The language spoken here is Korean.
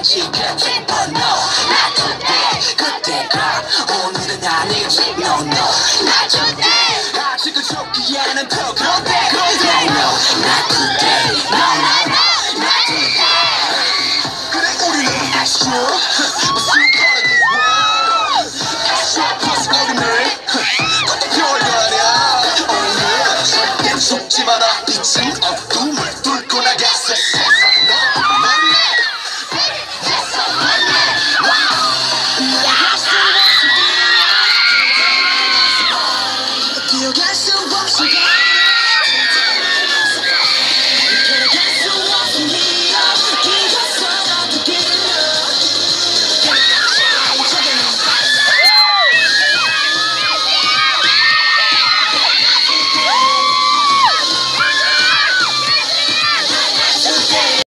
시간대 But no, not today. 그때가 오늘은 아니지. No, no, not today. 아직은 좋지 않은 더 그런데 No, no, not today. No, no, no, not today. 그래 우리는 Astro, but still part of this world. Astro plus ordinary. 그것도 별거 아니야. Oh yeah. 절대 속지 마라. 빛은 어둠을 뚫고 나갔어. 기억할 수